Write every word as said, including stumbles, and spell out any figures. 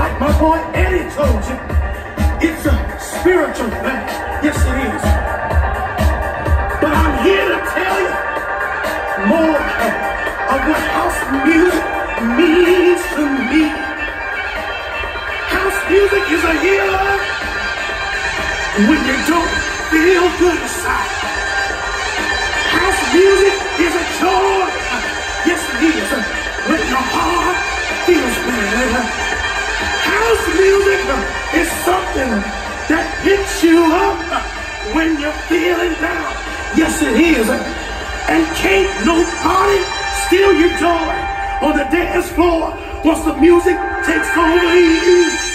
like my boy Eddie told you, it's a spiritual thing. Yes, it is. But I'm here to tell you more of what house music means to me. House music is a healer when you don't feel good inside. House music is a joy. Yes, it is. When your heart feels bad. House music is something that picks you up when you're feeling down. Yes, it is. And can't nobody steal your joy on the dance floor once the music takes over you.